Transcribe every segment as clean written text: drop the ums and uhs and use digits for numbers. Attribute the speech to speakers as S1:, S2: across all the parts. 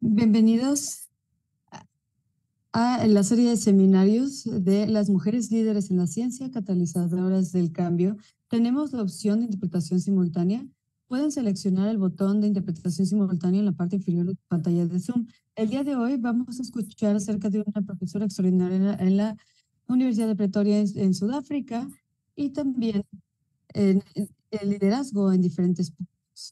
S1: Bienvenidos a la serie de seminarios de las mujeres líderes en la ciencia, catalizadoras del cambio. Tenemos la opción de interpretación simultánea. Pueden seleccionar el botón de interpretación simultánea en la parte inferior de tu pantalla de Zoom. El día de hoy vamos a escuchar acerca de una profesora extraordinaria en la Universidad de Pretoria en Sudáfrica y también en el liderazgo en diferentes puntos.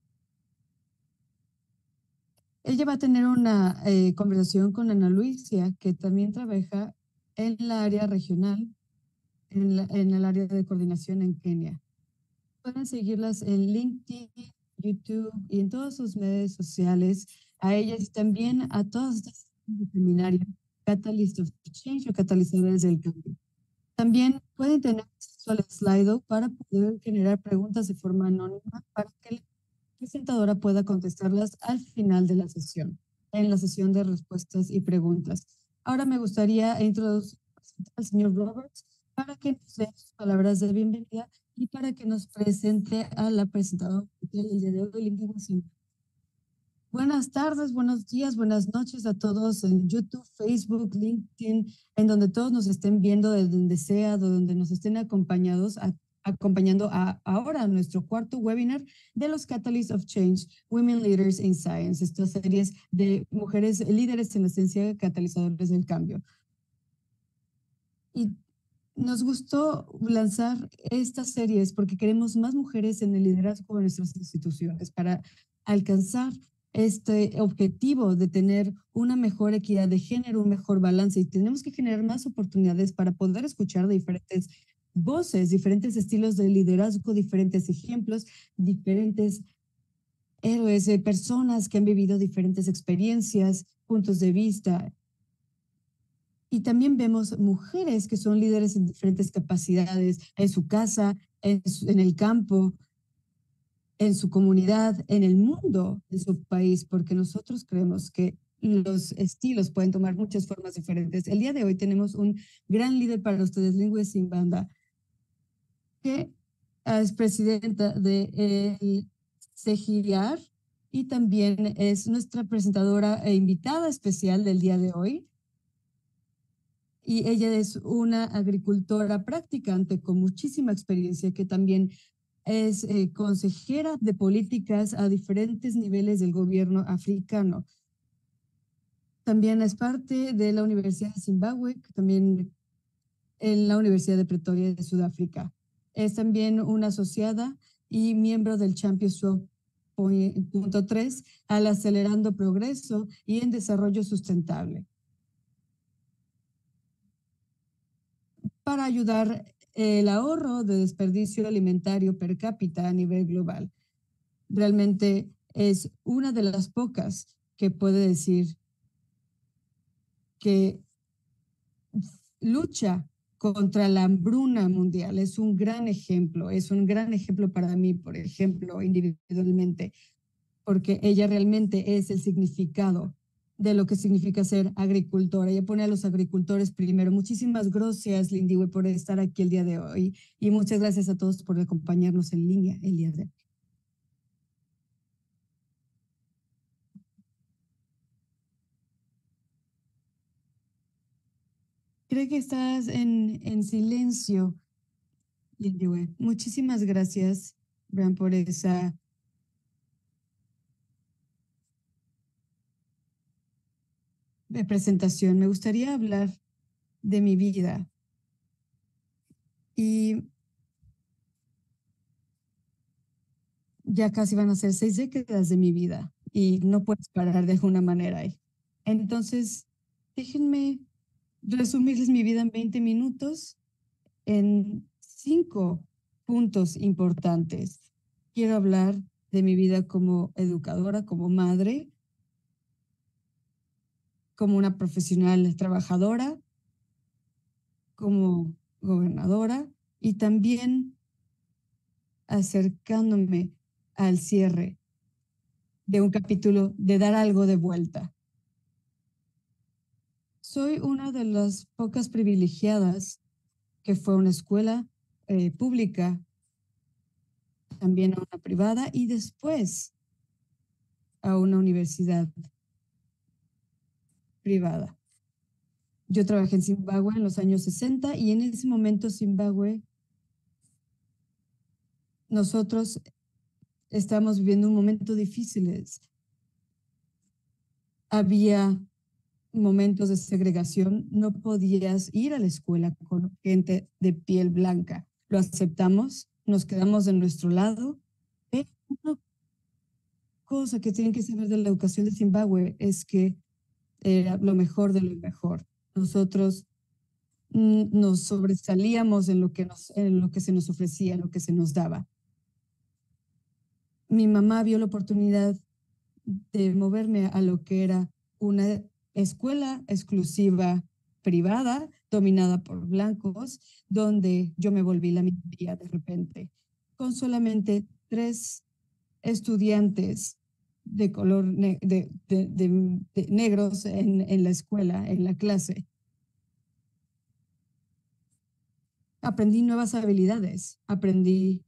S1: Ella va a tener una conversación con Ana Luisa, que también trabaja en la área regional, en el área de coordinación en Kenia. Pueden seguirlas en LinkedIn, YouTube y en todas sus redes sociales, a ellas y también a todas estas seminarios, Catalyst of Change o catalizadores del cambio. También pueden tener acceso al Slido para poder generar preguntas de forma anónima para que la presentadora pueda contestarlas al final de la sesión, en la sesión de respuestas y preguntas. Ahora me gustaría introducir al señor Roberts para que nos dé sus palabras de bienvenida y para que nos presente a la presentadora del día de hoy, Lindy Wilson. Buenas tardes, buenos días, buenas noches a todos en YouTube, Facebook, LinkedIn, en donde todos nos estén viendo, de donde sea, de donde nos estén acompañando ahora a nuestro cuarto webinar de los Catalysts of Change, Women Leaders in Science, estas series de mujeres líderes en la ciencia, catalizadores del cambio. Y nos gustó lanzar estas series porque queremos más mujeres en el liderazgo de nuestras instituciones para alcanzar este objetivo de tener una mejor equidad de género, un mejor balance, y tenemos que generar más oportunidades para poder escuchar de diferentes voces, diferentes estilos de liderazgo, diferentes ejemplos, diferentes héroes, personas que han vivido diferentes experiencias, puntos de vista. Y también vemos mujeres que son líderes en diferentes capacidades, en su casa, en el campo, en su comunidad, en el mundo de su país, porque nosotros creemos que los estilos pueden tomar muchas formas diferentes. El día de hoy tenemos un gran líder para ustedes, Lingüe Simbanda, que es presidenta del CEGIAR y también es nuestra presentadora e invitada especial del día de hoy. Y ella es una agricultora practicante con muchísima experiencia que también es consejera de políticas a diferentes niveles del gobierno africano. También es parte de la Universidad de Zimbabue, también en la Universidad de Pretoria de Sudáfrica. Es también una asociada y miembro del Champions 12.3 al Acelerando Progreso y en Desarrollo Sustentable, para ayudar el ahorro de desperdicio alimentario per cápita a nivel global. Realmente es una de las pocas que puede decir que lucha contra la hambruna mundial. Es un gran ejemplo para mí, por ejemplo, individualmente, porque ella realmente es el significado de lo que significa ser agricultora. Ella pone a los agricultores primero. Muchísimas gracias, Lindiwe, por estar aquí el día de hoy y muchas gracias a todos por acompañarnos en línea el día de hoy. Creo que estás en silencio, Lindiwe. Muchísimas gracias, Bran, por esa presentación. Me gustaría hablar de mi vida y ya casi van a ser 6 décadas de mi vida y no puedes parar de alguna manera ahí. Entonces, déjenme resumirles mi vida en 20 minutos en 5 puntos importantes. Quiero hablar de mi vida como educadora, como madre, como una profesional trabajadora, como gobernadora y también acercándome al cierre de un capítulo de dar algo de vuelta. Soy una de las pocas privilegiadas que fue a una escuela pública, también a una privada y después a una universidad privada. Yo trabajé en Zimbabue en los años 60 y en ese momento Zimbabue, nosotros estábamos viviendo un momento difícil. Había momentos de segregación, no podías ir a la escuela con gente de piel blanca. Lo aceptamos, nos quedamos de nuestro lado. Pero una cosa que tienen que saber de la educación de Zimbabue es que era lo mejor de lo mejor. Nosotros nos sobresalíamos en lo que se nos ofrecía, en lo que se nos daba. Mi mamá vio la oportunidad de moverme a lo que era una escuela exclusiva privada, dominada por blancos, donde yo me volví la minoría de repente, con solamente 3 estudiantes de color de negros en la escuela, en la clase. Aprendí nuevas habilidades, aprendí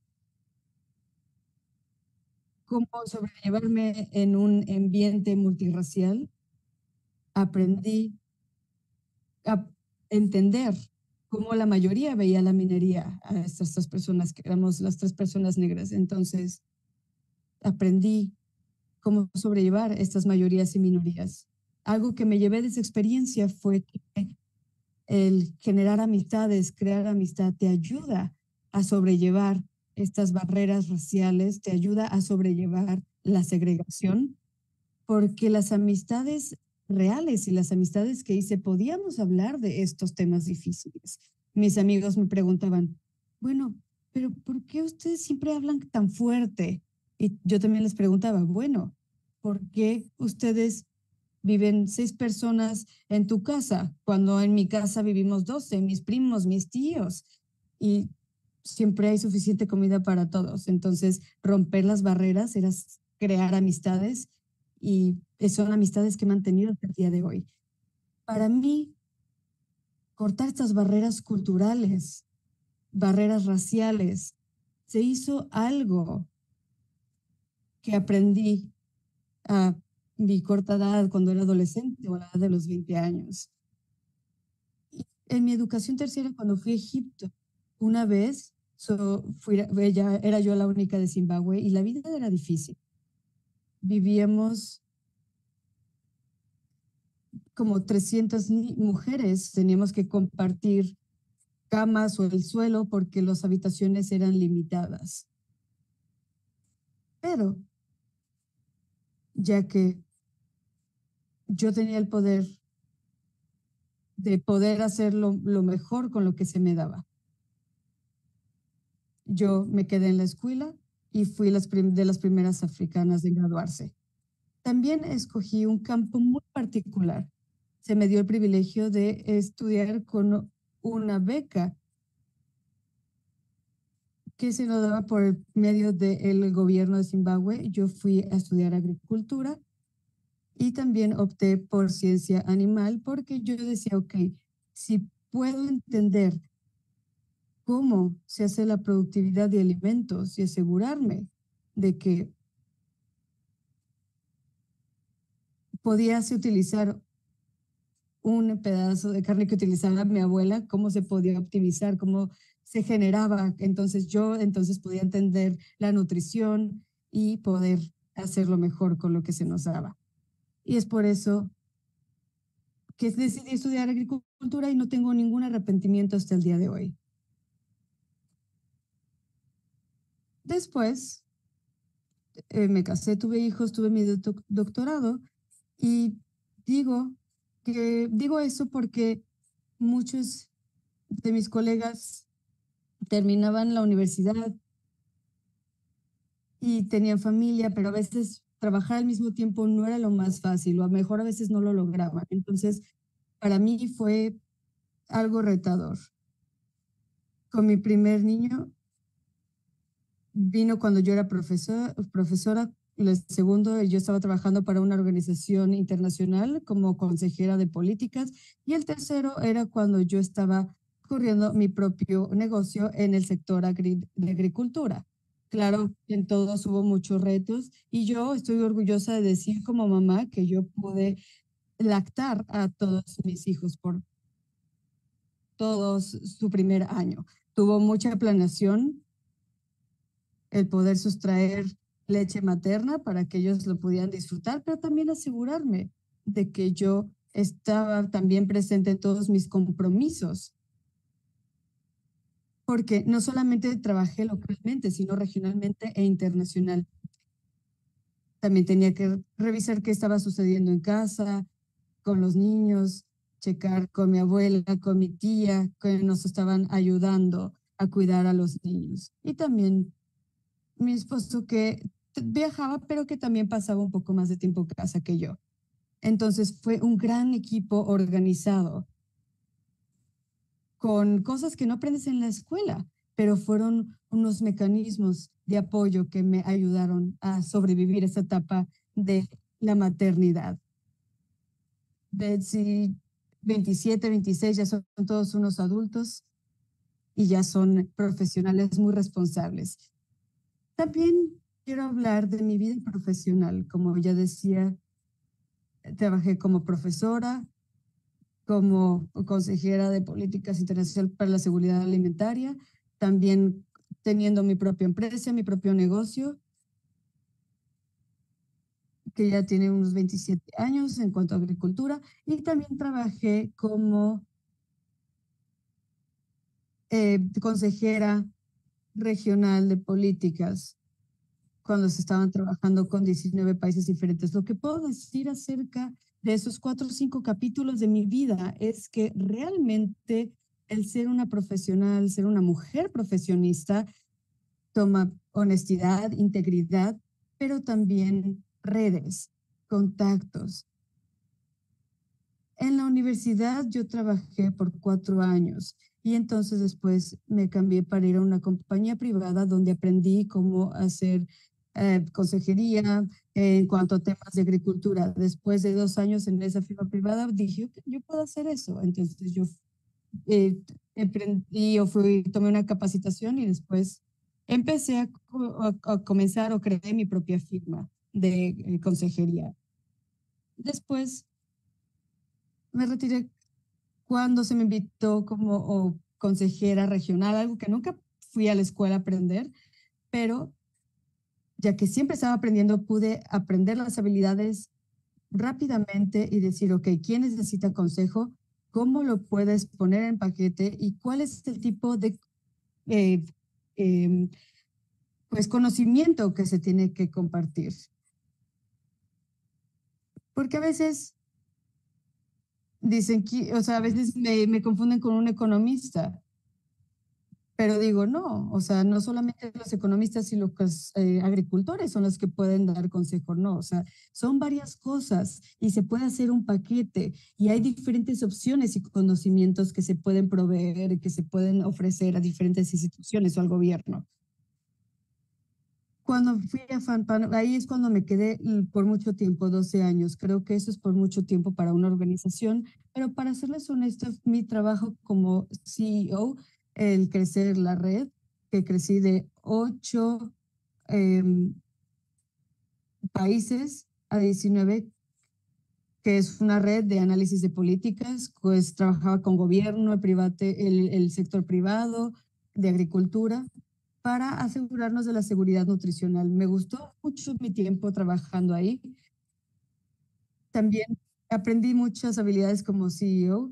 S1: cómo sobrellevarme en un ambiente multirracial, aprendí a entender cómo la mayoría veía la minería a estas 3 personas, que éramos las 3 personas negras. Entonces, aprendí cómo sobrellevar estas mayorías y minorías. Algo que me llevé de esa experiencia fue que el generar amistades, crear amistad, te ayuda a sobrellevar estas barreras raciales, te ayuda a sobrellevar la segregación, porque las amistades reales y las amistades que hice podíamos hablar de estos temas difíciles. Mis amigos me preguntaban, bueno, pero ¿por qué ustedes siempre hablan tan fuerte? Y yo también les preguntaba, bueno, ¿por qué ustedes viven 6 personas en tu casa cuando en mi casa vivimos 12, mis primos, mis tíos? Y siempre hay suficiente comida para todos. Entonces, romper las barreras era crear amistades y son amistades que he mantenido hasta el día de hoy. Para mí, cortar estas barreras culturales, barreras raciales, se hizo algo que aprendí a mi corta edad cuando era adolescente o a la edad de los 20 años. En mi educación terciaria, cuando fui a Egipto, una vez era yo la única de Zimbabue y la vida era difícil. Vivíamos como 300 mujeres, teníamos que compartir camas o el suelo porque las habitaciones eran limitadas. Pero ya que yo tenía el poder de poder hacer lo mejor con lo que se me daba, yo me quedé en la escuela y fui de las primeras africanas en graduarse. También escogí un campo muy particular. Se me dio el privilegio de estudiar con una beca que se nos daba por medio del gobierno de Zimbabue. Yo fui a estudiar agricultura y también opté por ciencia animal porque yo decía, ok, si puedo entender cómo se hace la productividad de alimentos y asegurarme de que podíase utilizar un pedazo de carne que utilizaba mi abuela, cómo se podía optimizar, cómo se generaba. Entonces entonces podía entender la nutrición y poder hacerlo mejor con lo que se nos daba. Y es por eso que decidí estudiar agricultura y no tengo ningún arrepentimiento hasta el día de hoy. Después me casé, tuve hijos, tuve mi doctorado y digo eso porque muchos de mis colegas terminaban la universidad y tenían familia, pero a veces trabajar al mismo tiempo no era lo más fácil o a lo mejor a veces no lo lograban. Entonces, para mí fue algo retador. Con mi primer niño vino cuando yo era profesora. El segundo, yo estaba trabajando para una organización internacional como consejera de políticas. Y el tercero era cuando yo estaba corriendo mi propio negocio en el sector de agricultura. Claro, en todos hubo muchos retos y yo estoy orgullosa de decir como mamá que yo pude lactar a todos mis hijos por todos su primer año. Tuvo mucha planeación el poder sustraer leche materna para que ellos lo pudieran disfrutar, pero también asegurarme de que yo estaba también presente en todos mis compromisos, porque no solamente trabajé localmente, sino regionalmente e internacional. También tenía que revisar qué estaba sucediendo en casa, con los niños, checar con mi abuela, con mi tía, que nos estaban ayudando a cuidar a los niños. Y también mi esposo que viajaba, pero que también pasaba un poco más de tiempo en casa que yo. Entonces fue un gran equipo organizado con cosas que no aprendes en la escuela, pero fueron unos mecanismos de apoyo que me ayudaron a sobrevivir esa etapa de la maternidad. Betsy, 27, 26, ya son todos unos adultos y ya son profesionales muy responsables. También quiero hablar de mi vida profesional. Como ya decía, trabajé como profesora, como consejera de políticas internacionales para la seguridad alimentaria, también teniendo mi propia empresa, mi propio negocio, que ya tiene unos 27 años en cuanto a agricultura, y también trabajé como consejera regional de políticas cuando se estaban trabajando con 19 países diferentes. Lo que puedo decir acerca de esos 4 o 5 capítulos de mi vida es que realmente el ser una profesional, ser una mujer profesionista, toma honestidad, integridad, pero también redes, contactos. En la universidad yo trabajé por 4 años y entonces después me cambié para ir a una compañía privada donde aprendí cómo hacer consejería en cuanto a temas de agricultura. Después de 2 años en esa firma privada dije, "Ok, yo puedo hacer eso". Entonces yo aprendí, tomé una capacitación y después empecé a comenzar o creé mi propia firma de consejería. Después me retiré cuando se me invitó como consejera regional, algo que nunca fui a la escuela a aprender, pero ya que siempre estaba aprendiendo, pude aprender las habilidades rápidamente y decir, ok, ¿quién necesita consejo? ¿Cómo lo puedes poner en paquete? ¿Y cuál es el tipo de eh, em, pues conocimiento que se tiene que compartir? Porque a veces dicen que, o sea, a veces me confunden con un economista. Pero digo, no, o sea, no solamente los economistas y los agricultores son los que pueden dar consejo, no, o sea, son varias cosas y se puede hacer un paquete y hay diferentes opciones y conocimientos que se pueden proveer, que se pueden ofrecer a diferentes instituciones o al gobierno. Cuando fui a FANPAN, ahí es cuando me quedé por mucho tiempo, 12 años. Creo que eso es por mucho tiempo para una organización, pero para serles honestos, mi trabajo como CEO, el crecer la red, que crecí de 8 em, países a 19, que es una red de análisis de políticas, pues trabajaba con gobierno, el sector privado, de agricultura, para asegurarnos de la seguridad nutricional. Me gustó mucho mi tiempo trabajando ahí. También aprendí muchas habilidades como CEO,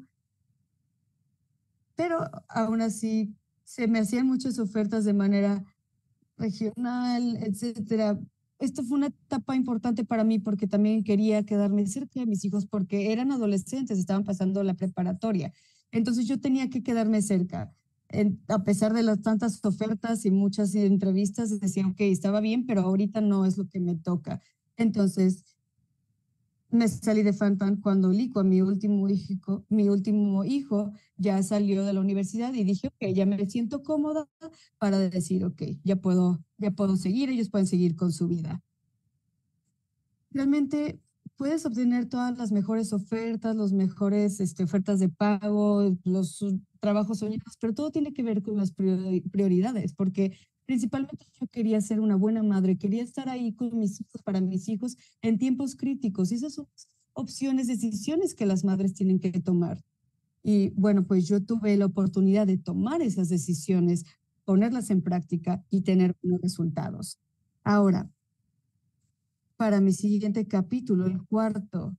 S1: pero aún así se me hacían muchas ofertas de manera regional, etcétera. Esto fue una etapa importante para mí porque también quería quedarme cerca de mis hijos porque eran adolescentes, estaban pasando la preparatoria. Entonces yo tenía que quedarme cerca. A pesar de las tantas ofertas y muchas entrevistas, decía, ok, estaba bien, pero ahorita no es lo que me toca. Entonces me salí de FANPAN cuando Lico, mi último hijo, ya salió de la universidad y dije, ok, ya me siento cómoda para decir, ok, ya puedo seguir, ellos pueden seguir con su vida. Realmente puedes obtener todas las mejores ofertas, los mejores ofertas de pago, los trabajos soñados, pero todo tiene que ver con las prioridades, porque principalmente yo quería ser una buena madre, quería estar ahí con mis hijos, para mis hijos en tiempos críticos, y esas son opciones, decisiones que las madres tienen que tomar. Y bueno, pues yo tuve la oportunidad de tomar esas decisiones, ponerlas en práctica y tener buenos resultados. Ahora, para mi siguiente capítulo, el cuarto,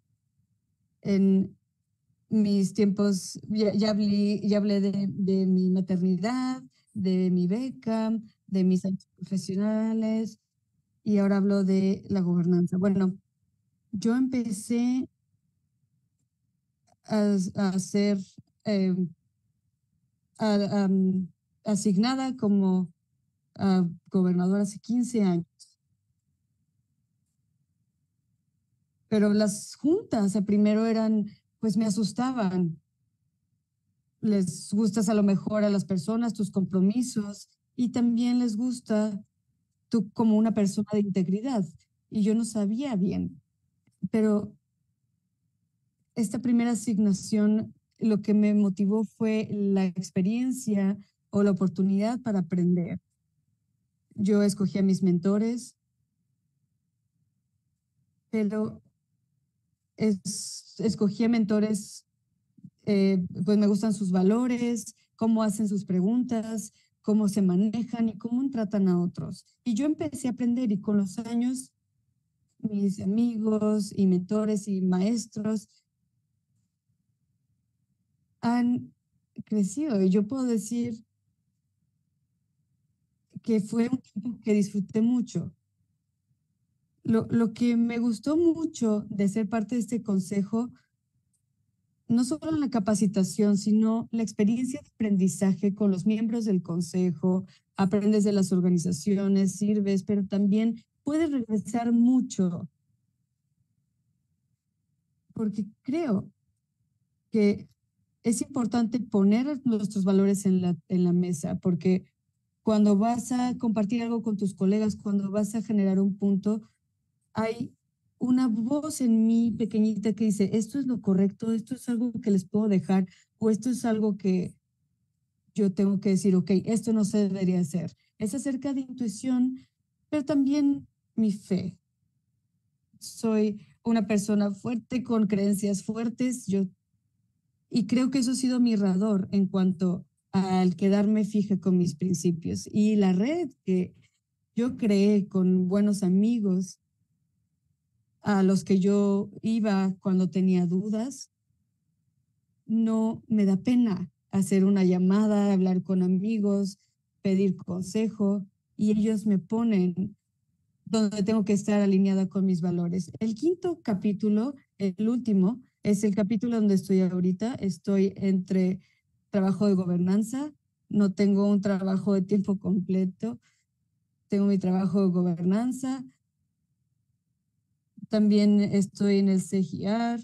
S1: en mis tiempos, ya hablé de mi maternidad, de mi beca, de mis años profesionales y ahora hablo de la gobernanza. Bueno, yo empecé a ser eh, a- am, asignada como gobernadora hace 15 años, pero las juntas primero eran, pues me asustaban. Les gustas a lo mejor a las personas, tus compromisos y también les gusta tú como una persona de integridad. Y yo no sabía bien, pero esta primera asignación lo que me motivó fue la experiencia o la oportunidad para aprender. Yo escogí a mis mentores, pero escogí a mentores, pues me gustan sus valores, cómo hacen sus preguntas, cómo se manejan y cómo tratan a otros. Y yo empecé a aprender y con los años mis amigos y mentores y maestros han crecido. Y yo puedo decir que fue un tiempo que disfruté mucho. Lo que me gustó mucho de ser parte de este consejo, no solo la capacitación, sino la experiencia de aprendizaje con los miembros del consejo, aprendes de las organizaciones, sirves, pero también puedes regresar mucho, porque creo que es importante poner nuestros valores en la mesa, porque cuando vas a compartir algo con tus colegas, cuando vas a generar un punto, hay una voz en mí pequeñita que dice, esto es lo correcto, esto es algo que les puedo dejar, o esto es algo que yo tengo que decir, ok, esto no se debería hacer. Es acerca de intuición, pero también mi fe. Soy una persona fuerte con creencias fuertes, y creo que eso ha sido mi radar en cuanto al quedarme fija con mis principios. Y la red que yo creé con buenos amigos a los que yo iba cuando tenía dudas, no me da pena hacer una llamada, hablar con amigos, pedir consejo y ellos me ponen donde tengo que estar alineada con mis valores. El quinto capítulo, el último, es el capítulo donde estoy ahorita. Estoy entre trabajo de gobernanza, no tengo un trabajo de tiempo completo, tengo mi trabajo de gobernanza, también estoy en el CGR,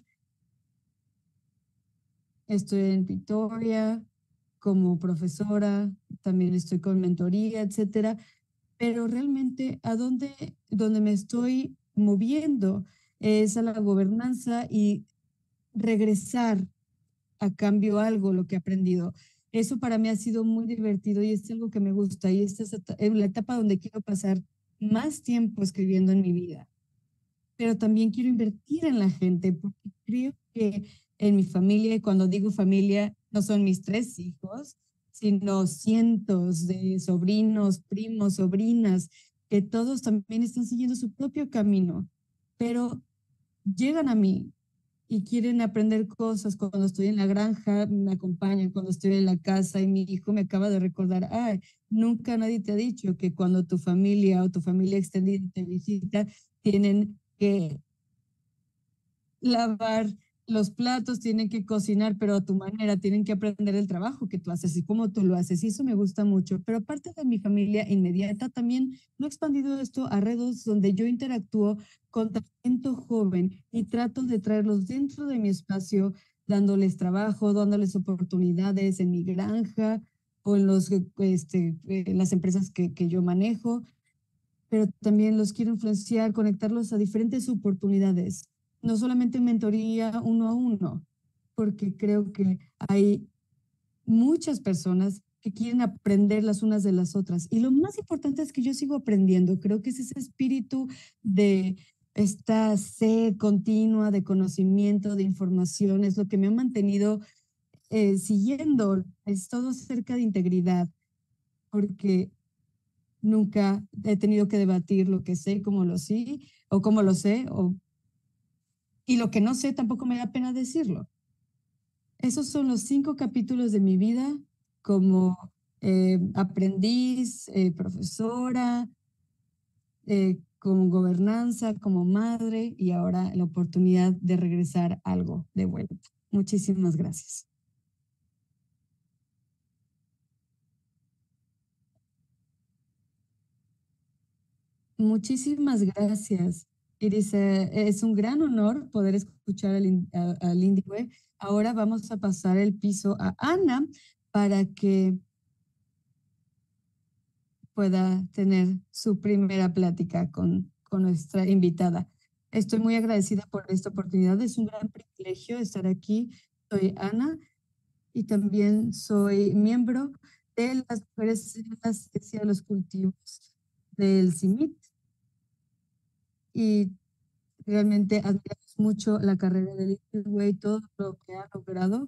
S1: estoy en Victoria como profesora, también estoy con mentoría, etcétera. Pero realmente donde me estoy moviendo es a la gobernanza y regresar a cambio algo lo que he aprendido. Eso para mí ha sido muy divertido y es algo que me gusta y esta es la etapa donde quiero pasar más tiempo escribiendo en mi vida, pero también quiero invertir en la gente porque creo que en mi familia, y cuando digo familia, no son mis 3 hijos, sino cientos de sobrinos, primos, sobrinas, que todos también están siguiendo su propio camino, pero llegan a mí y quieren aprender cosas. Cuando estoy en la granja, me acompañan, cuando estoy en la casa y mi hijo me acaba de recordar, ay, nunca nadie te ha dicho que cuando tu familia o tu familia extendida te visita, tienen que lavar los platos, tienen que cocinar, pero a tu manera, tienen que aprender el trabajo que tú haces y cómo tú lo haces. Y eso me gusta mucho. Pero aparte de mi familia inmediata, también lo he expandido esto a redes donde yo interactúo con talento joven y trato de traerlos dentro de mi espacio, dándoles trabajo, dándoles oportunidades en mi granja o en las empresas que yo manejo, pero también los quiero influenciar, conectarlos a diferentes oportunidades, no solamente mentoría uno a uno, porque creo que hay muchas personas que quieren aprender las unas de las otras. Y lo más importante es que yo sigo aprendiendo. Creo que es ese espíritu de esta sed continua de conocimiento, de información, es lo que me ha mantenido siguiendo. Es todo acerca de integridad, porque nunca he tenido que debatir lo que sé, como lo sí, o cómo lo sé, y lo que no sé tampoco me da pena decirlo. Esos son los 5 capítulos de mi vida como aprendiz, profesora, con gobernanza, como madre y ahora la oportunidad de regresar algo de vuelta. Muchísimas gracias. Muchísimas gracias, Iris. Es un gran honor poder escuchar al Indigo. Ahora vamos a pasar el piso a Ana para que pueda tener su primera plática con nuestra invitada. Estoy muy agradecida por esta oportunidad. Es un gran privilegio estar aquí. Soy Ana y también soy miembro de las mujeres en la ciencia de los cultivos del CIMIT y realmente admiramos mucho la carrera de Little y todo lo que ha logrado.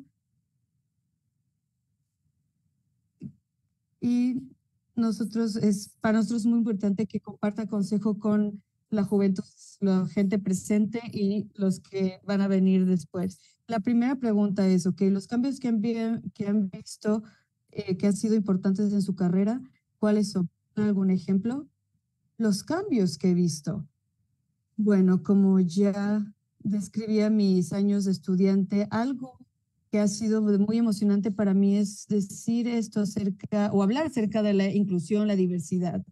S1: Y para nosotros es muy importante que comparta consejo con la juventud, la gente presente y los que van a venir después. La primera pregunta es, ok, los cambios que han visto, que han sido importantes en su carrera, ¿cuáles son? ¿Algún ejemplo? Los cambios que he visto. Bueno, como ya describía mis años de estudiante, algo que ha sido muy emocionante para mí es decir esto acerca o hablar acerca de la inclusión, la diversidad,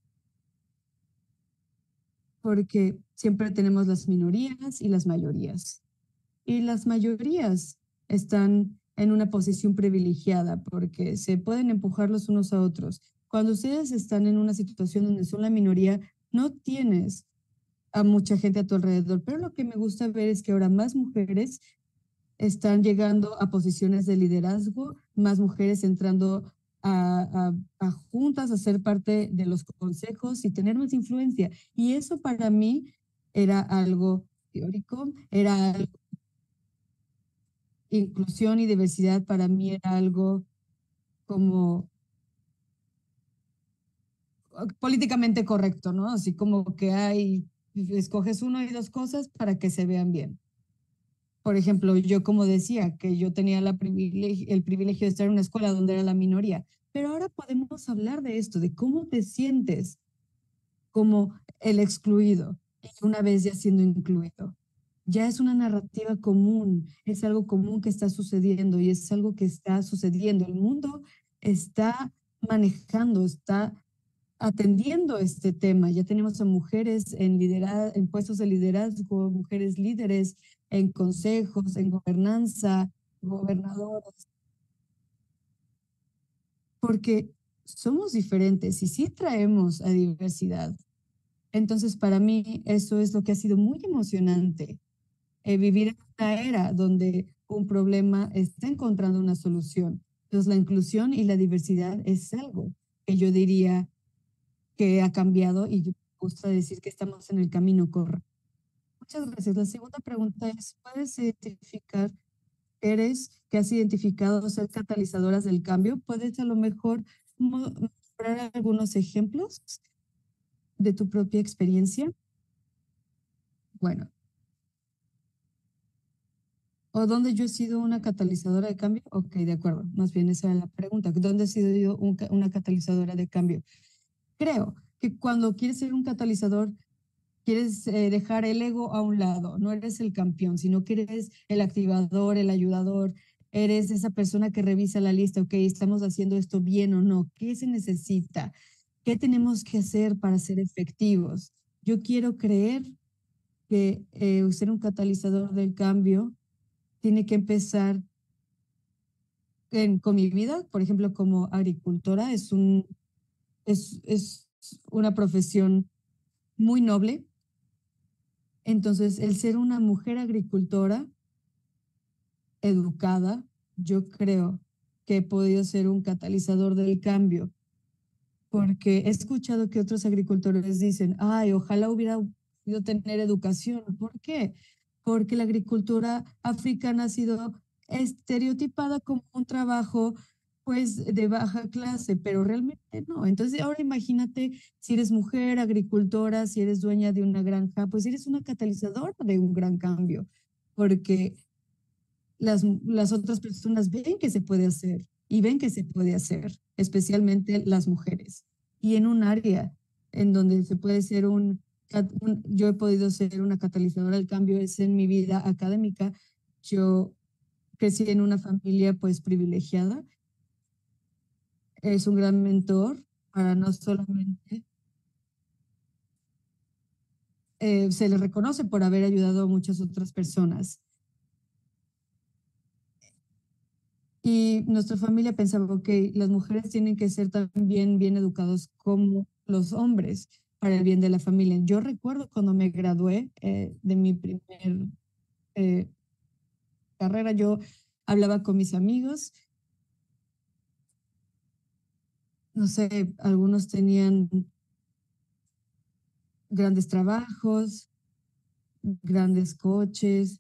S1: porque siempre tenemos las minorías y las mayorías. Y las mayorías están en una posición privilegiada porque se pueden empujar los unos a otros. Cuando ustedes están en una situación donde son la minoría, no tienes a mucha gente a tu alrededor, pero lo que me gusta ver es que ahora más mujeres están llegando a posiciones de liderazgo, más mujeres entrando a juntas, a ser parte de los consejos y tener más influencia. Y eso para mí era algo teórico, era algo, inclusión y diversidad para mí era algo como políticamente correcto, ¿no? Así como que hay, escoges una y dos cosas para que se vean bien. Por ejemplo, yo como decía que yo tenía el privilegio de estar en una escuela donde era la minoría, pero ahora podemos hablar de esto, de cómo te sientes como el excluido y una vez ya siendo incluido. Ya es una narrativa común, es algo común que está sucediendo y es algo que está sucediendo. El mundo está manejando, está atendiendo este tema. Ya tenemos a mujeres en puestos de liderazgo, mujeres líderes en consejos, en gobernanza, gobernadoras, porque somos diferentes y sí traemos a diversidad. Entonces, para mí, eso es lo que ha sido muy emocionante, vivir en una era donde un problema está encontrando una solución. Entonces, la inclusión y la diversidad es algo que yo diría que ha cambiado y me gusta decir que estamos en el camino correcto. Muchas gracias. La segunda pregunta es, ¿puedes identificar que has identificado ser catalizadoras del cambio? ¿Puedes a lo mejor mostrar algunos ejemplos de tu propia experiencia? Bueno, ¿o dónde yo he sido una catalizadora de cambio? Ok, de acuerdo. Más bien esa era la pregunta. ¿Dónde he sido yo una catalizadora de cambio? Creo que cuando quieres ser un catalizador, quieres dejar el ego a un lado, no eres el campeón, sino que eres el activador, el ayudador, eres esa persona que revisa la lista, ok, estamos haciendo esto bien o no, ¿qué se necesita? ¿Qué tenemos que hacer para ser efectivos? Yo quiero creer que ser un catalizador del cambio tiene que empezar con mi vida, por ejemplo, como agricultora, es una profesión muy noble. Entonces, el ser una mujer agricultora educada, yo creo que he podido ser un catalizador del cambio, porque he escuchado que otros agricultores dicen, ay, ojalá hubiera podido tener educación. ¿Por qué? Porque la agricultura africana ha sido estereotipada como un trabajo pues de baja clase, pero realmente no. Entonces ahora imagínate si eres mujer, agricultora, si eres dueña de una granja, pues eres una catalizadora de un gran cambio, porque las otras personas ven que se puede hacer y ven que se puede hacer, especialmente las mujeres. Y en un área en donde se puede ser yo he podido ser una catalizadora del cambio es en mi vida académica. Yo crecí en una familia pues privilegiada. Es un gran mentor para no solamente, se le reconoce por haber ayudado a muchas otras personas. Y nuestra familia pensaba, ok, las mujeres tienen que ser también bien educados como los hombres para el bien de la familia. Yo recuerdo cuando me gradué de mi primer eh, carrera, yo hablaba con mis amigos, no sé, algunos tenían grandes trabajos, grandes coches,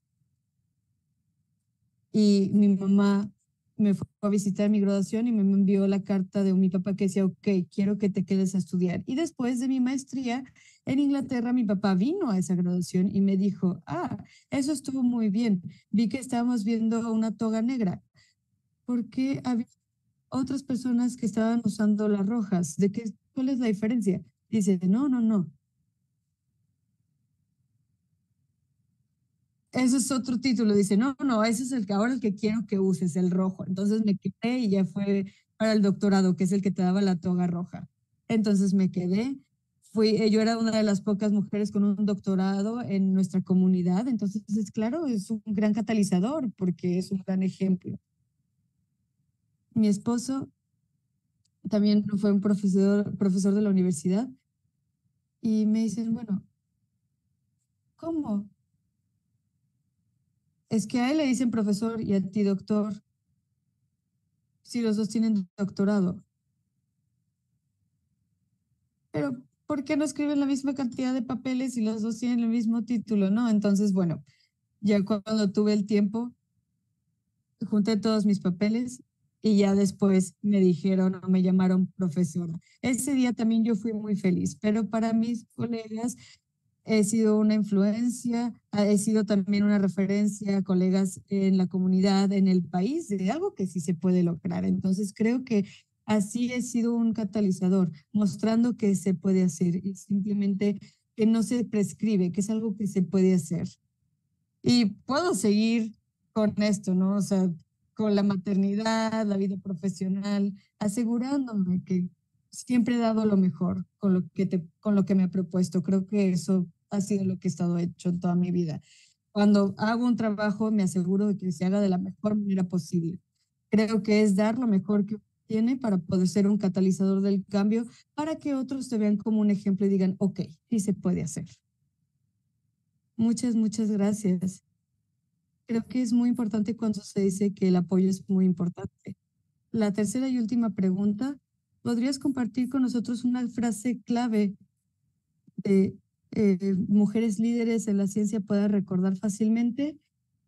S1: y mi mamá me fue a visitar mi graduación y me envió la carta de mi papá que decía, ok, quiero que te quedes a estudiar. Y después de mi maestría en Inglaterra, mi papá vino a esa graduación y me dijo, ah, eso estuvo muy bien. Vi que estábamos viendo una toga negra, porque había otras personas que estaban usando las rojas. ¿Cuál es la diferencia? Dice, no, no, no. Ese es otro título. Dice, no, no, ese es el que ahora el que quiero que uses, el rojo. Entonces me quedé y ya fue para el doctorado, que es el que te daba la toga roja. Entonces me quedé. Yo era una de las pocas mujeres con un doctorado en nuestra comunidad. Entonces, es claro, es un gran catalizador porque es un gran ejemplo. Mi esposo también fue un profesor de la universidad y me dicen, bueno, ¿cómo? Es que a él le dicen profesor y a ti doctor, si los dos tienen doctorado. Pero ¿por qué no escriben la misma cantidad de papeles y los dos tienen el mismo título, no? Entonces, bueno, ya cuando tuve el tiempo, junté todos mis papeles y ya después me dijeron o me llamaron profesora. Ese día también yo fui muy feliz, pero para mis colegas he sido una influencia, he sido también una referencia a colegas en la comunidad, en el país, de algo que sí se puede lograr. Entonces creo que así he sido un catalizador, mostrando que se puede hacer y simplemente que no se prescribe, que es algo que se puede hacer. Y puedo seguir con esto, ¿no? O sea, con la maternidad, la vida profesional, asegurándome que siempre he dado lo mejor con lo que me he propuesto. Creo que eso ha sido lo que he estado hecho en toda mi vida. Cuando hago un trabajo, me aseguro de que se haga de la mejor manera posible. Creo que es dar lo mejor que uno tiene para poder ser un catalizador del cambio, para que otros te vean como un ejemplo y digan, ok, sí se puede hacer. Muchas, muchas gracias. Creo que es muy importante cuando se dice que el apoyo es muy importante. La tercera y última pregunta, ¿podrías compartir con nosotros una frase clave de mujeres líderes en la ciencia puedan recordar fácilmente?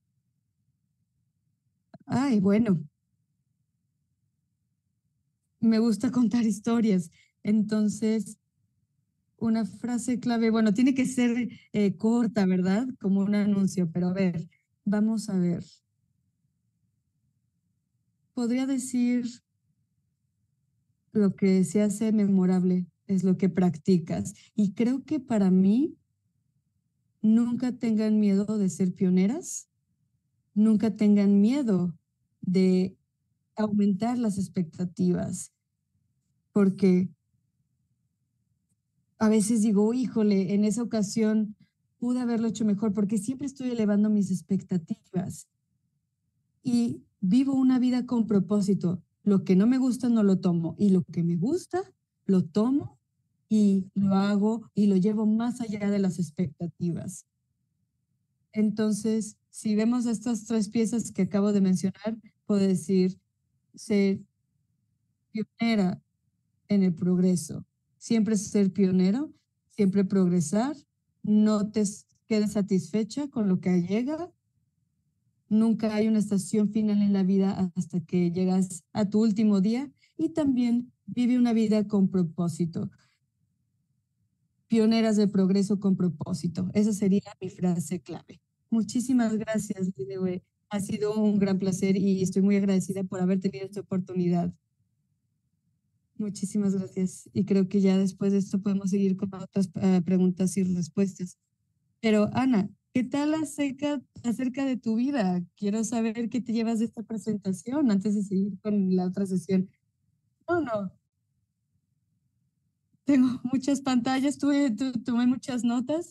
S1: Ay, bueno, me gusta contar historias. Entonces, una frase clave, bueno, tiene que ser corta, ¿verdad? Como un anuncio, pero a ver, vamos a ver. Podría decir, lo que se hace memorable es lo que practicas. Y creo que para mí, nunca tengan miedo de ser pioneras, nunca tengan miedo de aumentar las expectativas, porque a veces digo, híjole, en esa ocasión pude haberlo hecho mejor, porque siempre estoy elevando mis expectativas y vivo una vida con propósito. Lo que no me gusta no lo tomo y lo que me gusta lo tomo y lo hago y lo llevo más allá de las expectativas. Entonces, si vemos estas tres piezas que acabo de mencionar, puedo decir ser pionera en el progreso. Siempre ser pionero, siempre progresar, no te quedes satisfecha con lo que llega. Nunca hay una estación final en la vida hasta que llegas a tu último día, y también vive una vida con propósito. Pioneras del progreso con propósito. Esa sería mi frase clave. Muchísimas gracias, Lidewe. Ha sido un gran placer y estoy muy agradecida por haber tenido esta oportunidad. Muchísimas gracias. Y creo que ya después de esto podemos seguir con otras preguntas y respuestas. Pero Ana, ¿qué tal acerca de tu vida? Quiero saber qué te llevas de esta presentación antes de seguir con la otra sesión. No, no, tengo muchas pantallas, tomé muchas notas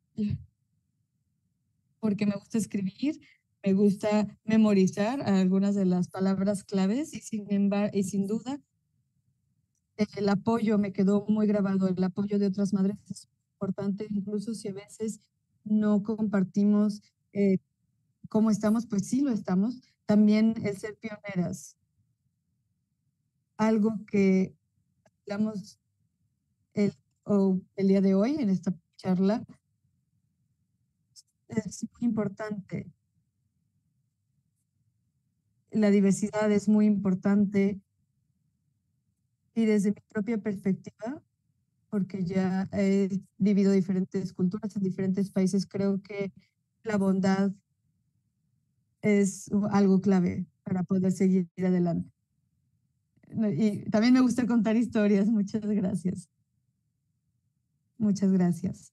S1: porque me gusta escribir, me gusta memorizar algunas de las palabras claves y sin embargo, y sin duda, el apoyo me quedó muy grabado, el apoyo de otras madres es importante, incluso si a veces no compartimos cómo estamos, pues sí lo estamos. También el ser pioneras, algo que hablamos el, el día de hoy en esta charla, es muy importante. La diversidad es muy importante y desde mi propia perspectiva, porque ya he vivido diferentes culturas en diferentes países, creo que la bondad es algo clave para poder seguir adelante. Y también me gusta contar historias. Muchas gracias. Muchas gracias.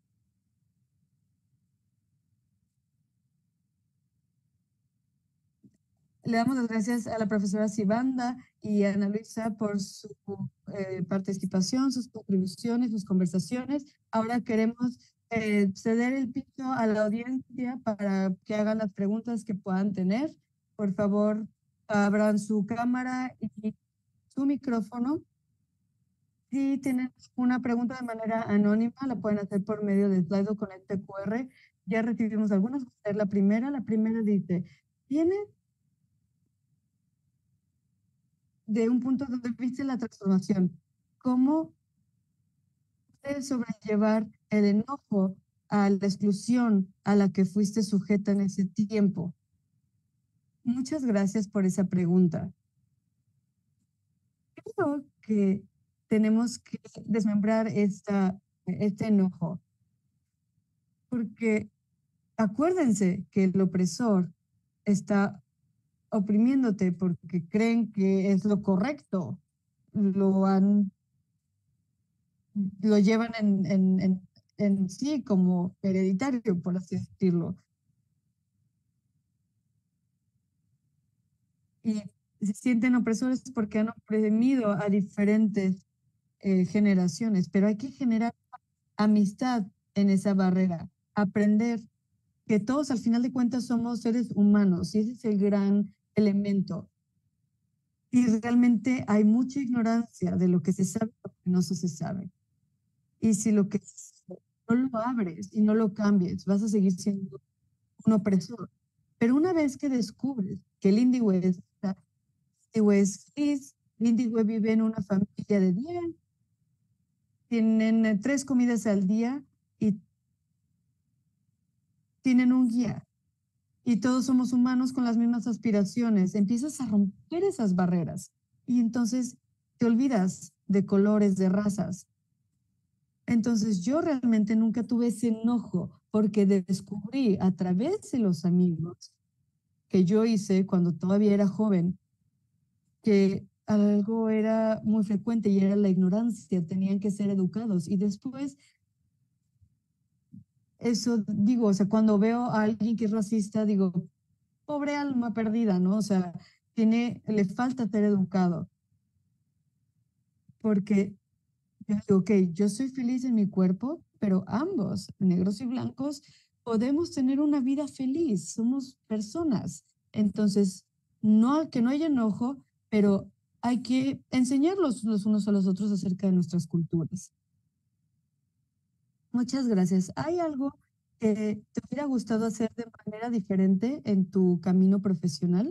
S1: Le damos las gracias a la profesora Sibanda y a Ana Luisa por su participación, sus contribuciones, sus conversaciones. Ahora queremos ceder el piso a la audiencia para que hagan las preguntas que puedan tener. Por favor, abran su cámara y su micrófono. Si tienen una pregunta de manera anónima, la pueden hacer por medio de Slido con este QR. Ya recibimos algunas. La primera dice, ¿tiene de un punto donde viste la transformación? ¿Cómo puedes sobrellevar el enojo a la exclusión a la que fuiste sujeta en ese tiempo? Muchas gracias por esa pregunta. Creo que tenemos que desmembrar este enojo, porque acuérdense que el opresor está oprimiéndote porque creen que es lo correcto, lo llevan en sí como hereditario, por así decirlo. Y se sienten opresores porque han oprimido a diferentes generaciones, pero hay que generar amistad en esa barrera, aprender que todos al final de cuentas somos seres humanos y ese es el gran elemento. Y realmente hay mucha ignorancia de lo que se sabe y lo que no se sabe. Y si lo que no lo abres y no lo cambies, vas a seguir siendo un opresor. Pero una vez que descubres que el índigo es feliz, el índigo vive en una familia de 10, tienen 3 comidas al día y tienen un guía. Y todos somos humanos con las mismas aspiraciones. Empiezas a romper esas barreras y entonces te olvidas de colores, de razas. Entonces yo realmente nunca tuve ese enojo porque descubrí a través de los amigos que yo hice cuando todavía era joven que algo era muy frecuente y era la ignorancia, tenían que ser educados. Y después, eso digo, o sea, cuando veo a alguien que es racista, digo, pobre alma perdida, ¿no? O sea, le falta ser educado, porque yo digo, ok, yo soy feliz en mi cuerpo, pero ambos, negros y blancos, podemos tener una vida feliz, somos personas. Entonces, no, que no haya enojo, pero hay que enseñarlos los unos a los otros acerca de nuestras culturas. Muchas gracias. ¿Hay algo que te hubiera gustado hacer de manera diferente en tu camino profesional?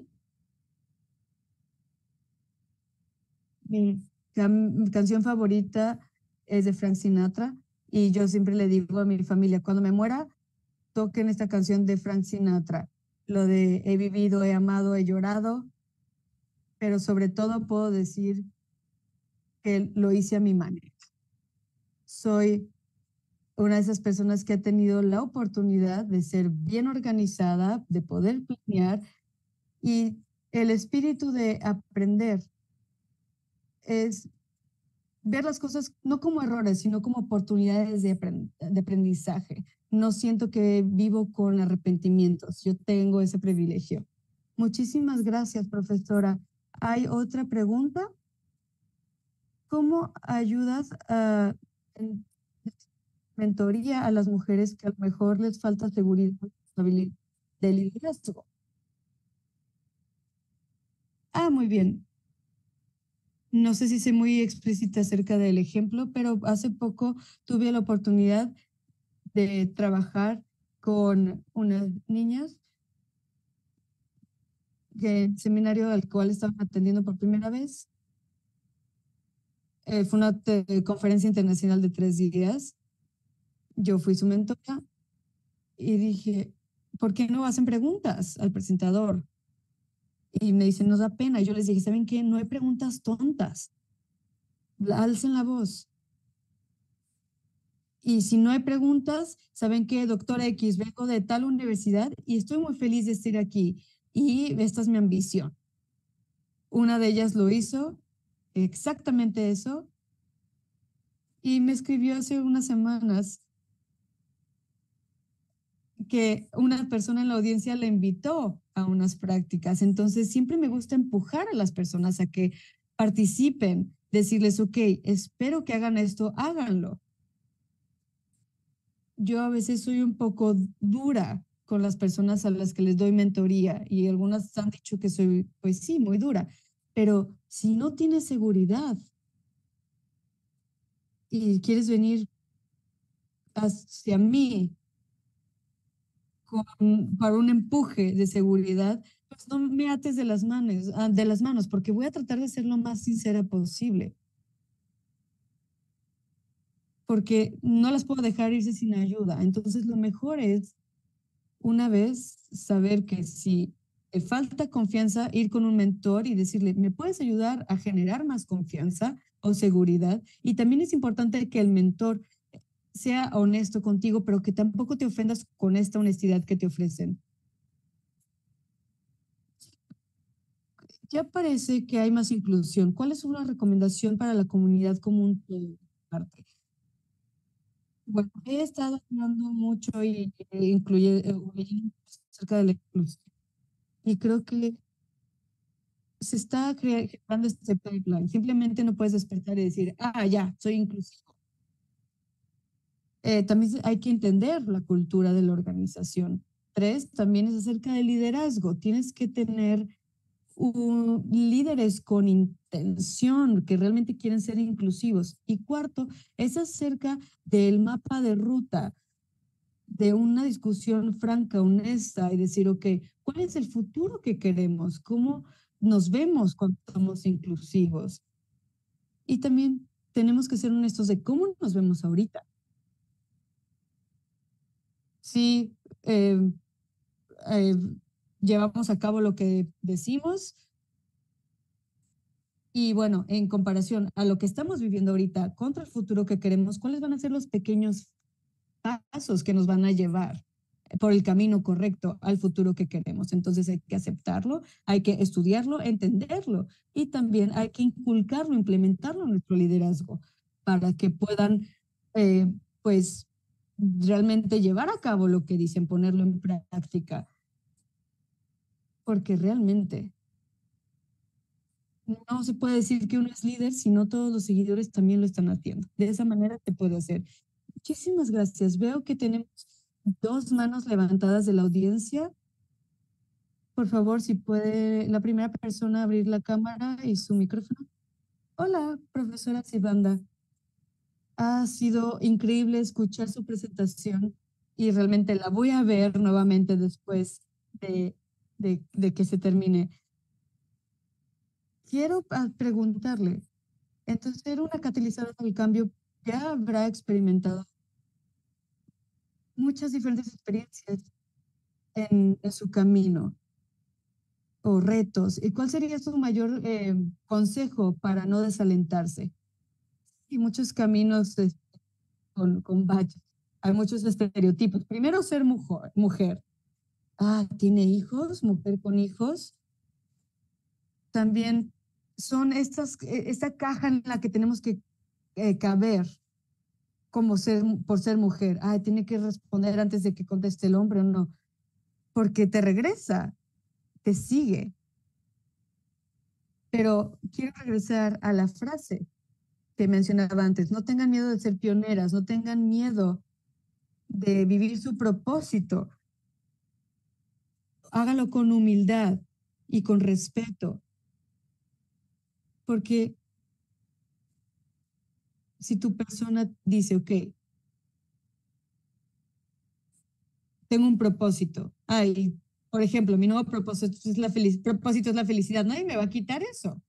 S1: Mi canción favorita es de Frank Sinatra. Y yo siempre le digo a mi familia, cuando me muera, toquen esta canción de Frank Sinatra, lo de he vivido, he amado, he llorado, pero sobre todo puedo decir que lo hice a mi manera. Soy una de esas personas que ha tenido la oportunidad de ser bien organizada, de poder planear y el espíritu de aprender es ver las cosas no como errores, sino como oportunidades de aprendizaje. No siento que vivo con arrepentimientos. Yo tengo ese privilegio. Muchísimas gracias, profesora. ¿Hay otra pregunta? ¿Cómo ayudas en mentoría a las mujeres que a lo mejor les falta seguridad de liderazgo? Ah, muy bien. No sé si soy muy explícita acerca del ejemplo, pero hace poco tuve la oportunidad de trabajar con unas niñas que el seminario al cual estaban atendiendo por primera vez. Fue una conferencia internacional de 3 días. Yo fui su mentora y dije, ¿por qué no hacen preguntas al presentador? Y me dicen, nos da pena. Y yo les dije, ¿saben qué? No hay preguntas tontas. Alcen la voz. Y si no hay preguntas, ¿saben qué? Doctora X, vengo de tal universidad y estoy muy feliz de estar aquí. Y esta es mi ambición. Una de ellas lo hizo, exactamente eso, y me escribió hace unas semanas que una persona en la audiencia le invitó a unas prácticas. Entonces, siempre me gusta empujar a las personas a que participen, decirles, ok, espero que hagan esto, háganlo. Yo a veces soy un poco dura con las personas a las que les doy mentoría y algunas han dicho que soy, pues sí, muy dura, pero si no tienes seguridad y quieres venir hacia mí para un empuje de seguridad, pues no me ates de las manos, porque voy a tratar de ser lo más sincera posible, porque no las puedo dejar irse sin ayuda. Entonces, lo mejor es, una vez, saber que si te falta confianza, ir con un mentor y decirle, ¿me puedes ayudar a generar más confianza o seguridad? Y también es importante que el mentor sea honesto contigo, pero que tampoco te ofendas con esta honestidad que te ofrecen. Ya parece que hay más inclusión. ¿Cuál es una recomendación para la comunidad común de parte? Bueno, he estado hablando mucho y incluye oyendo acerca de la inclusión. Y creo que se está creando este pipeline. Simplemente no puedes despertar y decir, ah, ya, soy inclusivo. También hay que entender la cultura de la organización. Tres, también es acerca del liderazgo. Tienes que tener líderes con intención, que realmente quieren ser inclusivos. Y cuarto, es acerca del mapa de ruta, de una discusión franca, honesta y decir, ok, ¿cuál es el futuro que queremos? ¿Cómo nos vemos cuando somos inclusivos? Y también tenemos que ser honestos de cómo nos vemos ahorita. Sí, eh, llevamos a cabo lo que decimos. Y bueno, en comparación a lo que estamos viviendo ahorita contra el futuro que queremos, ¿cuáles van a ser los pequeños pasos que nos van a llevar por el camino correcto al futuro que queremos? Entonces hay que aceptarlo, hay que estudiarlo, entenderlo y también hay que inculcarlo, implementarlo en nuestro liderazgo para que puedan, pues, realmente llevar a cabo lo que dicen, ponerlo en práctica, porque realmente no se puede decir que uno es líder si no todos los seguidores también lo están haciendo. De esa manera se puede hacer. Muchísimas gracias. Veo que tenemos dos manos levantadas de la audiencia. Por favor, si puede la primera persona abrir la cámara y su micrófono. Hola, profesora Sibanda. Ha sido increíble escuchar su presentación y realmente la voy a ver nuevamente después de, de que se termine. Quiero preguntarle, entonces, ser una catalizadora del cambio ya habrá experimentado muchas diferentes experiencias en su camino o retos. ¿Y cuál sería su mayor consejo para no desalentarse? Y muchos caminos con baches. Hay muchos estereotipos. Primero, ser mujer. Ah, ¿tiene hijos? ¿Mujer con hijos? También son esta caja en la que tenemos que caber como por ser mujer. Ah, tiene que responder antes de que conteste el hombre o no, porque te regresa, te sigue. Pero quiero regresar a la frase que mencionaba antes. No tengan miedo de ser pioneras, no tengan miedo de vivir su propósito. Hágalo con humildad y con respeto, porque si tu persona dice, ok, tengo un propósito, ay, por ejemplo, mi nuevo propósito es propósito es la felicidad, nadie me va a quitar eso.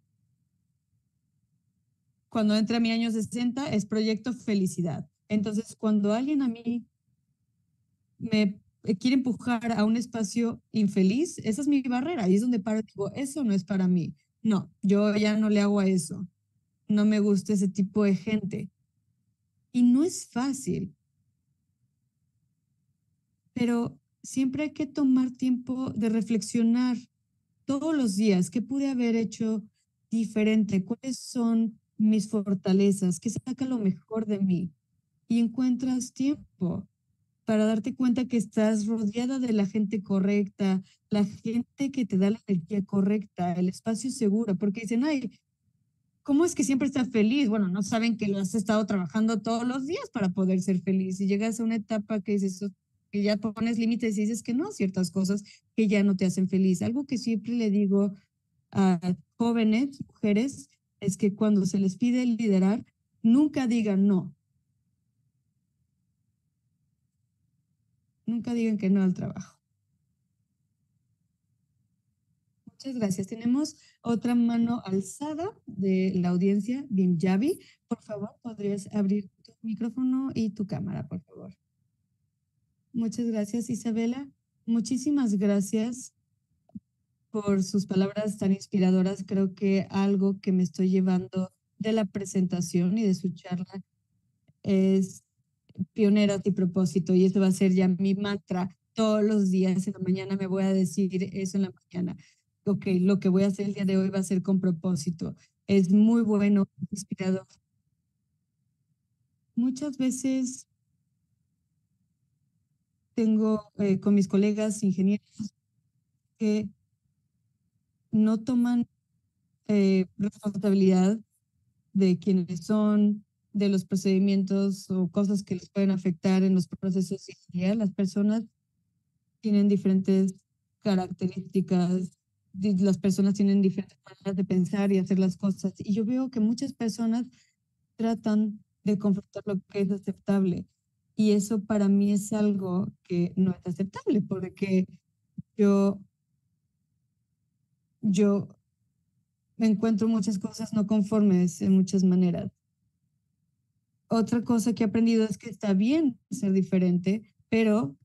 S1: Cuando entre a mi año 60 es proyecto felicidad. Entonces, cuando alguien a mí me quiere empujar a un espacio infeliz, esa es mi barrera y es donde paro y digo, eso no es para mí. No, yo ya no le hago a eso. No me gusta ese tipo de gente. Y no es fácil, pero siempre hay que tomar tiempo de reflexionar todos los días, ¿qué pude haber hecho diferente? ¿Cuáles son mis fortalezas? ¿Qué saca lo mejor de mí? Y encuentras tiempo para darte cuenta que estás rodeada de la gente correcta, la gente que te da la energía correcta, el espacio seguro, porque dicen, ay, ¿cómo es que siempre estás feliz? Bueno, no saben que lo has estado trabajando todos los días para poder ser feliz y llegas a una etapa que dices, que ya pones límites y dices que no, ciertas cosas que ya no te hacen feliz. Algo que siempre le digo a jóvenes, mujeres, es que cuando se les pide liderar, nunca digan no, nunca digan que no al trabajo. Muchas gracias. Tenemos otra mano alzada de la audiencia, Bimjavi. Por favor, ¿podrías abrir tu micrófono y tu cámara, por favor? Muchas gracias, Isabela. Muchísimas gracias por sus palabras tan inspiradoras. Creo que algo que me estoy llevando de la presentación y de su charla es pioneras y propósito, y eso va a ser ya mi mantra todos los días. En la mañana me voy a decir eso en la mañana. Ok, lo que voy a hacer el día de hoy va a ser con propósito. Es muy bueno, inspirador. Muchas veces tengo con mis colegas ingenieros que no toman responsabilidad de quiénes son, de los procedimientos o cosas que les pueden afectar en los procesos de ingeniería. Las personas tienen diferentes características, las personas tienen diferentes maneras de pensar y hacer las cosas. Y yo veo que muchas personas tratan de confrontar lo que es aceptable. Y eso para mí es algo que no es aceptable, porque yo, yo me encuentro muchas cosas no conformes en muchas maneras. Otra cosa que he aprendido es que está bien ser diferente, pero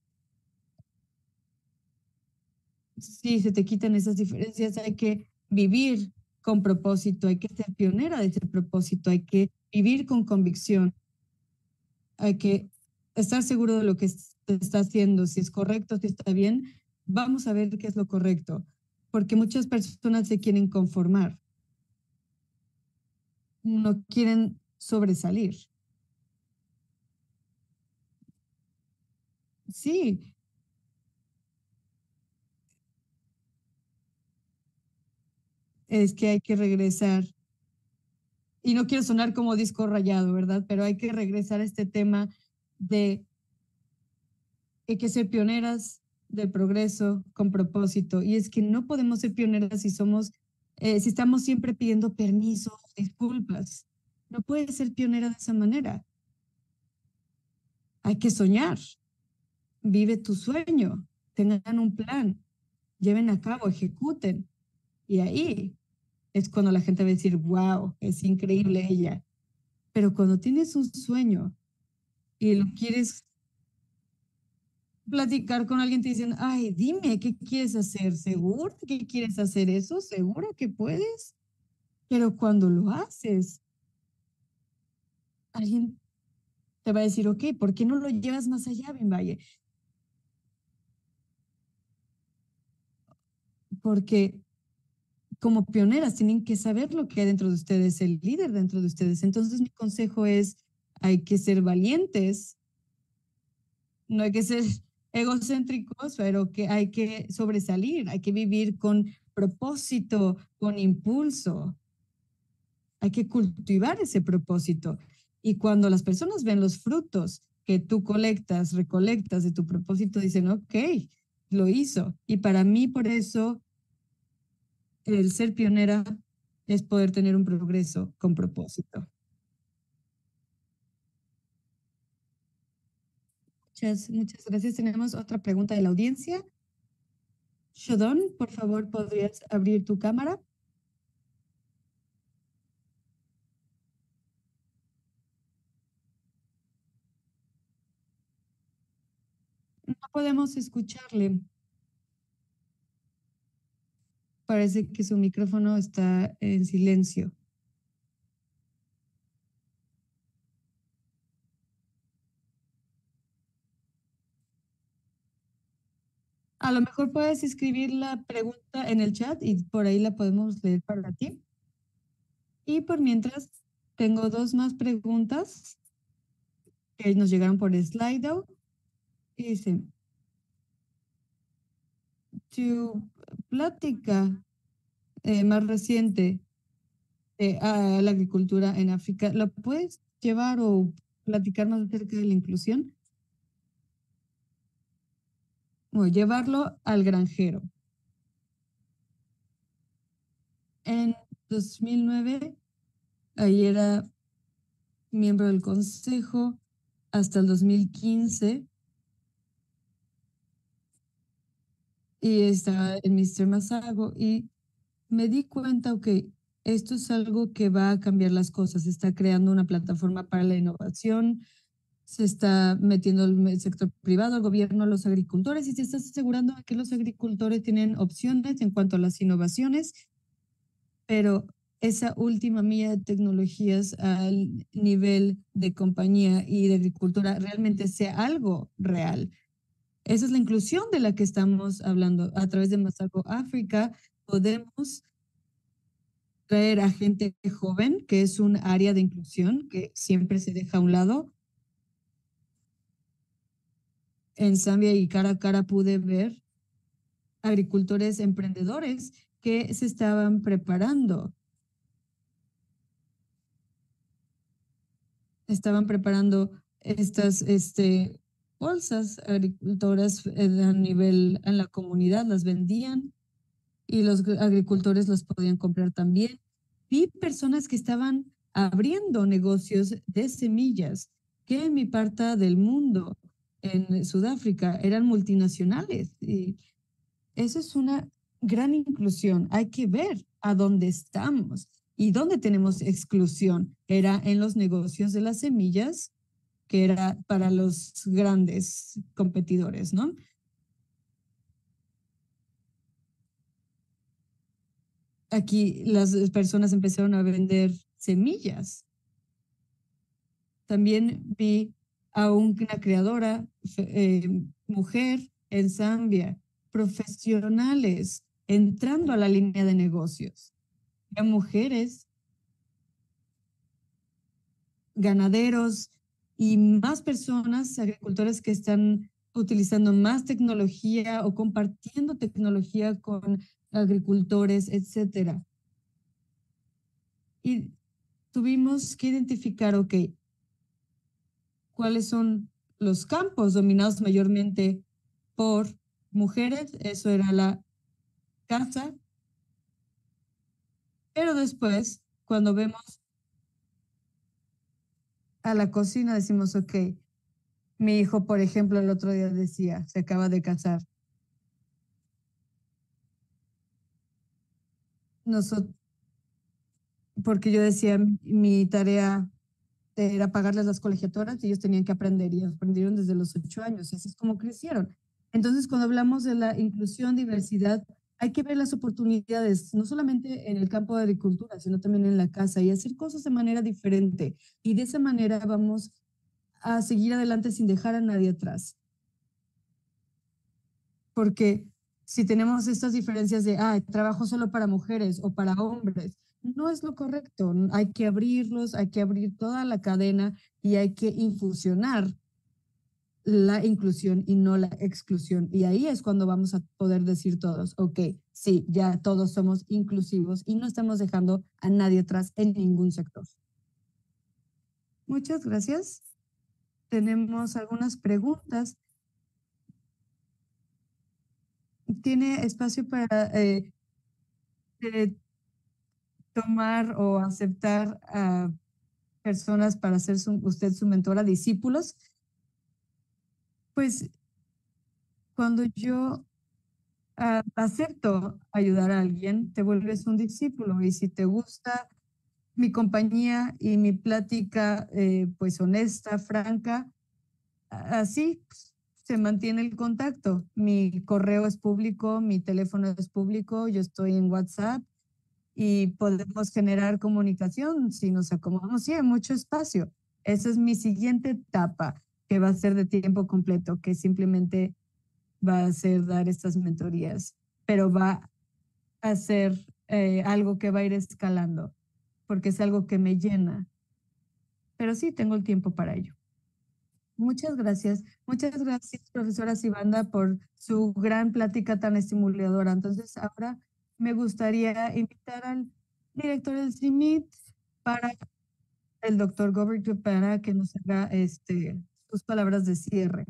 S1: si se te quitan esas diferencias, hay que vivir con propósito, hay que ser pionera de ese propósito, hay que vivir con convicción, hay que estar seguro de lo que se está haciendo, si es correcto, si está bien, vamos a ver qué es lo correcto, porque muchas personas se quieren conformar, no quieren sobresalir. Sí, es que hay que regresar, y no quiero sonar como disco rayado, ¿verdad? Pero hay que regresar a este tema de hay que ser pioneras del progreso con propósito. Y es que no podemos ser pioneras si si estamos siempre pidiendo permiso, disculpas. No puedes ser pionera de esa manera. Hay que soñar. Vive tu sueño. Tengan un plan. Lleven a cabo, ejecuten. Y ahí es cuando la gente va a decir, wow, es increíble ella. Pero cuando tienes un sueño y lo quieres platicar con alguien, te dicen, ay, dime, ¿qué quieres hacer? ¿Seguro que quieres hacer eso? ¿Seguro que puedes? Pero cuando lo haces, alguien te va a decir, ok, ¿por qué no lo llevas más allá, Valle? Porque como pioneras tienen que saber lo que hay dentro de ustedes, el líder dentro de ustedes. Entonces, mi consejo es, hay que ser valientes, no hay que ser egocéntricos, pero que hay que sobresalir, hay que vivir con propósito, con impulso. Hay que cultivar ese propósito. Y cuando las personas ven los frutos que tú colectas, recolectas de tu propósito, dicen, ok, lo hizo. Y para mí, por eso, el ser pionera es poder tener un progreso con propósito. Muchas gracias. Tenemos otra pregunta de la audiencia. Shodon, por favor, ¿podrías abrir tu cámara? No podemos escucharle. Parece que su micrófono está en silencio. A lo mejor puedes escribir la pregunta en el chat y por ahí la podemos leer para ti. Y por mientras, tengo dos más preguntas que nos llegaron por Slido. Y dice, tu plática más reciente a la agricultura en África, ¿la puedes llevar o platicar más acerca de la inclusión? O llevarlo al granjero. En 2009, ahí era miembro del consejo hasta el 2015 y estaba en Mr. Masago y me di cuenta, ok, esto es algo que va a cambiar las cosas, se está creando una plataforma para la innovación, se está metiendo el sector privado, el gobierno, los agricultores y se está asegurando de que los agricultores tienen opciones en cuanto a las innovaciones, pero esa última milla de tecnologías al nivel de compañía y de agricultura realmente sea algo real. Esa es la inclusión de la que estamos hablando. A través de Masako África podemos traer a gente joven, que es un área de inclusión que siempre se deja a un lado. En Zambia y cara a cara pude ver agricultores emprendedores que se estaban preparando estas bolsas agricultoras a nivel en la comunidad, las vendían y los agricultores los podían comprar también. Vi personas que estaban abriendo negocios de semillas que en mi parte del mundo, en Sudáfrica, eran multinacionales. Y eso es una gran inclusión. Hay que ver a dónde estamos y dónde tenemos exclusión. Era en los negocios de las semillas, que era para los grandes competidores, ¿no? Aquí las personas empezaron a vender semillas. También vi a una creadora, mujer en Zambia, profesionales entrando a la línea de negocios. A mujeres, ganaderos y más personas, agricultores que están utilizando más tecnología o compartiendo tecnología con agricultores, etcétera. Y tuvimos que identificar, ok, cuáles son los campos dominados mayormente por mujeres, eso era la casa, pero después, cuando vemos a la cocina, decimos, ok, mi hijo, por ejemplo, el otro día decía, se acaba de casar, nosotros, porque yo decía, mi tarea era pagarles las colegiaturas y ellos tenían que aprender y aprendieron desde los 8 años y así es como crecieron. Entonces, cuando hablamos de la inclusión, diversidad, hay que ver las oportunidades, no solamente en el campo de agricultura, sino también en la casa y hacer cosas de manera diferente. Y de esa manera vamos a seguir adelante sin dejar a nadie atrás. Porque si tenemos estas diferencias de, trabajo solo para mujeres o para hombres, no es lo correcto. Hay que abrirlos, hay que abrir toda la cadena y hay que infusionar la inclusión y no la exclusión. Y ahí es cuando vamos a poder decir todos, ok, sí, ya todos somos inclusivos y no estamos dejando a nadie atrás en ningún sector. Muchas gracias. Tenemos algunas preguntas. ¿Tiene espacio para tomar o aceptar a personas para ser usted su mentora, discípulos? Pues cuando yo acepto ayudar a alguien, te vuelves un discípulo y si te gusta mi compañía y mi plática pues honesta, franca, así se mantiene el contacto. Mi correo es público, mi teléfono es público, yo estoy en WhatsApp y podemos generar comunicación si nos acomodamos. Sí, hay mucho espacio. Esa es mi siguiente etapa, que va a ser de tiempo completo, que simplemente va a ser dar estas mentorías, pero va a ser algo que va a ir escalando, porque es algo que me llena. Pero sí, tengo el tiempo para ello. Muchas gracias. Muchas gracias, profesora Sibanda, por su gran plática tan estimuladora. Entonces, ahora me gustaría invitar al director del CIMIT para el doctor Gobert para que nos haga sus palabras de cierre.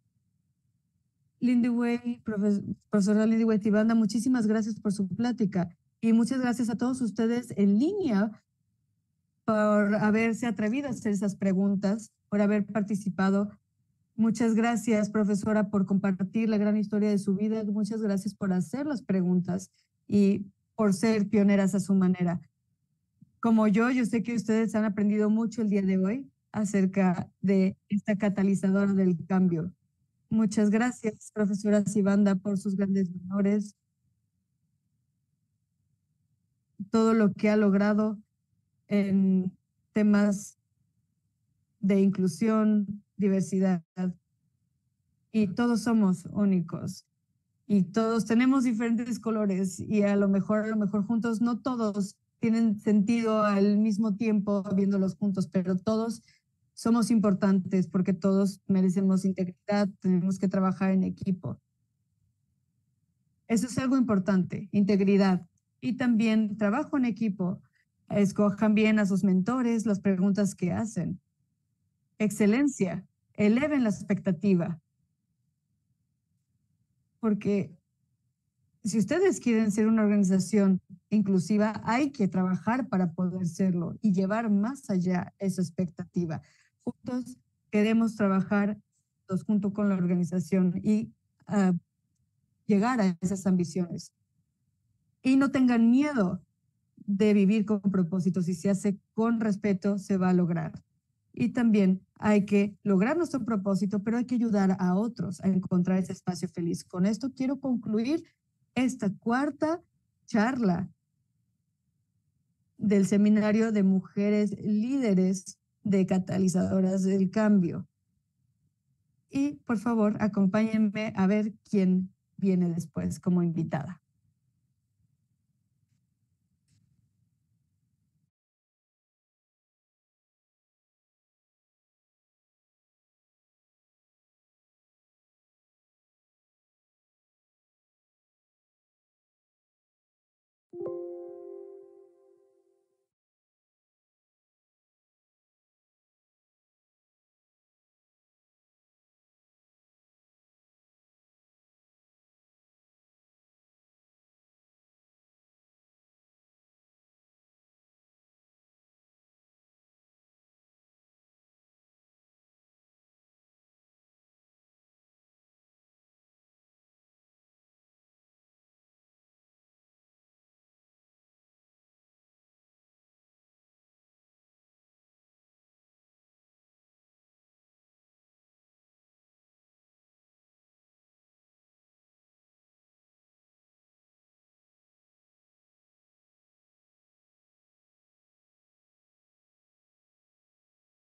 S1: Lindy profesora Lindy Way Tibanda, muchísimas gracias por su plática y muchas gracias a todos ustedes en línea por haberse atrevido a hacer esas preguntas, por haber participado. Muchas gracias, profesora, por compartir la gran historia de su vida. Muchas gracias por hacer las preguntas y por ser pioneras a su manera. Como yo sé que ustedes han aprendido mucho el día de hoy acerca de esta catalizadora del cambio. Muchas gracias, profesora Sibanda, por sus grandes honores, todo lo que ha logrado en temas de inclusión, diversidad, y todos somos únicos y todos tenemos diferentes colores y a lo mejor juntos no todos tienen sentido al mismo tiempo viéndolos juntos, pero todos somos importantes porque todos merecemos integridad, tenemos que trabajar en equipo. Eso es algo importante, integridad. Y también trabajo en equipo. Escojan bien a sus mentores, las preguntas que hacen. Excelencia, eleven la expectativa. Porque si ustedes quieren ser una organización inclusiva, hay que trabajar para poder serlo y llevar más allá esa expectativa. Juntos queremos trabajar junto con la organización y llegar a esas ambiciones. Y no tengan miedo de vivir con propósito. Si se hace con respeto, se va a lograr. Y también hay que lograr nuestro propósito, pero hay que ayudar a otros a encontrar ese espacio feliz. Con esto quiero concluir esta cuarta charla del seminario de mujeres líderes de catalizadoras del cambio. Y por favor, acompáñenme a ver quién viene después como invitada.